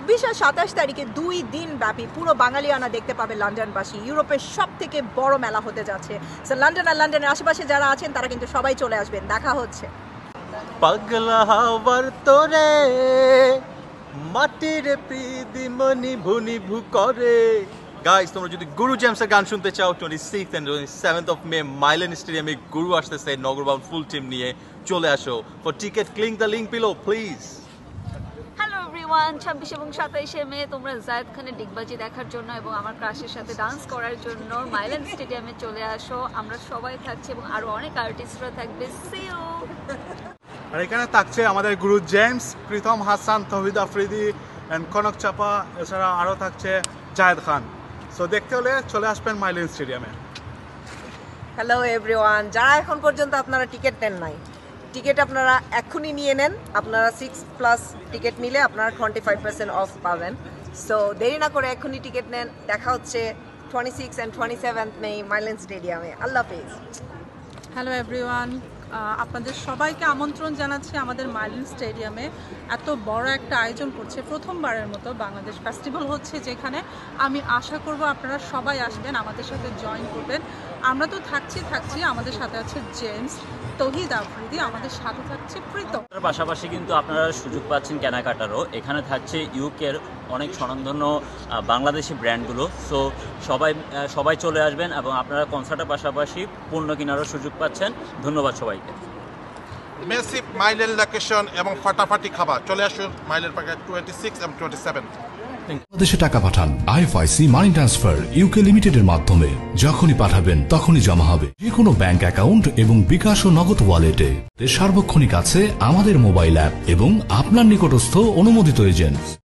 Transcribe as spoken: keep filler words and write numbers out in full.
ছাব্বিশ আর সাতাশ তারিখে দুই দিন ব্যাপী পুরো বাঙালিয়ানা দেখতে পাবে লন্ডনবাসী। ইউরোপের সব থেকে বড় মেলা হতে যাচ্ছে। সো লন্ডন আর লন্ডনের আশেপাশে যারা আছেন তারা কিন্তু সবাই চলে আসবেন, দেখা হচ্ছে। পাগলা হাওয়ার তোরে মাটির প্রীতিমণি ভুনি ভু করে। গাইস, তোমরা যদি গুরু জেমসের গান শুনতে চাও, twenty six and seventh of May মাইলেন স্টেডিয়ামে গুরু আসতেছে নগরবাউন্ড ফুল টিম নিয়ে। চলে আসো। For ticket click the link below please. Hello everyone, ছাব্বিশ এবং সাতাইশে মে তোমরা জায়েদ খানের ডিগবাজি দেখার জন্য এবং আমার ক্রাশের সাথে ডান্স করার জন্য মাইল্যান্ড স্টেডিয়ামে চলে আসো। আমরা সবাই থাকছি এবং আরো অনেক আর্টিস্টরা থাকবে। C you. আর এখানে থাকছে আমাদের গুরু জেমস, প্রীতম হাসান, তৌহিদ আফ্রিদি অ্যান্ড কনক চাপা, এছাড়া আরও থাকছে জায়েদ খান। সো দেখতে হলে চলে আসবেন মাইল্যান্ড স্টেডিয়ামে। হ্যালো এভরিওয়ান, যারা এখন পর্যন্ত আপনারা টিকিট নেন নাই, টিকিট আপনারা এক্ষুনি নিয়ে নেন। আপনারা সিক্স প্লাস টিকিট নিলে আপনারা টোয়েন্টি ফাইভ পার্সেন্ট অফ পাবেন। সো দেরি না করে এক্ষুনি টিকিট নেন। দেখা হচ্ছে twenty six and twenty seventh May মাইল্যান্ড স্টেডিয়ামে। আল্লাহ হাফেজ। হ্যালো এভরিওয়ান, আপনাদের সবাইকে আমন্ত্রণ জানাচ্ছি আমাদের মাইল্যান্ড স্টেডিয়ামে। এত বড় একটা আয়োজন করছে, প্রথমবারের মতো বাংলাদেশ ফেস্টিভ্যাল হচ্ছে, যেখানে আমি আশা করব আপনারা সবাই আসবেন, আমাদের সাথে জয়েন করবেন। আমরা তো থাকছি থাকছি আমাদের সাথে আছে জেমস, তৌহিদ আফ্রিদি, আমাদের সাথে থাকছে প্রীতম। তার পাশাপাশি কিন্তু আপনারা সুযোগ পাচ্ছেন কেনাকাটারও। এখানে থাকছে ইউকের অনেক স্বনামধন্য বাংলাদেশি ব্র্যান্ডগুলো। সো সবাই সবাই চলে আসবেন এবং আপনারা কনসার্টের পাশাপাশি পণ্য কেনারও সুযোগ পাচ্ছেন। ধন্যবাদ সবাইকে। মেসিভ মাইলের লোকেশন এবং ফাটাফাটি খাবার। চলে আসুন মাইলের পার্কে টোয়েন্টি সিক্স এবং টোয়েন্টি সেভেন। বাংলাদেশে টাকা পাঠান আইএফআইসি মানি ট্রান্সফার ইউকে লিমিটেডের মাধ্যমে। যখনই পাঠাবেন তখনই জমা হবে যে কোনো ব্যাংক অ্যাকাউন্ট এবং বিকাশ ও নগদ ওয়ালেটে। সার্বক্ষণিক আছে আমাদের মোবাইল অ্যাপ এবং আপনার নিকটস্থ অনুমোদিত এজেন্ট।